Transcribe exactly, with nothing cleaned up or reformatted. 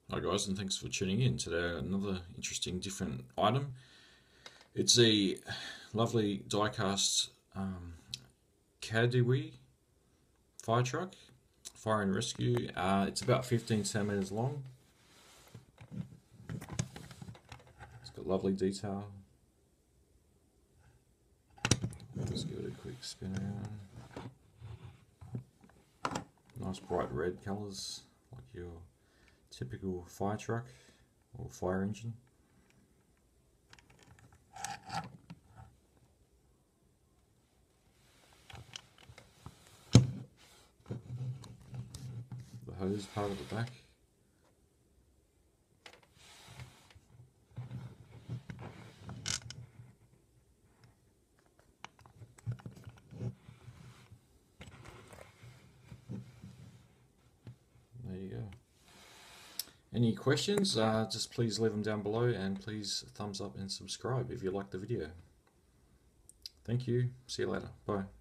Hi guys, and thanks for tuning in. Today another interesting different item. It's a lovely diecast um, Kaidiwei fire truck, fire and rescue. Uh, it's about fifteen centimeters long. It's got lovely detail. Let's give it a quick spin around. Nice bright red colours, like your typical fire truck or fire engine. The hose part at the back. There you go. Any questions, uh, just please leave them down below, and please thumbs up and subscribe if you like the video. Thank you. See you later. Bye.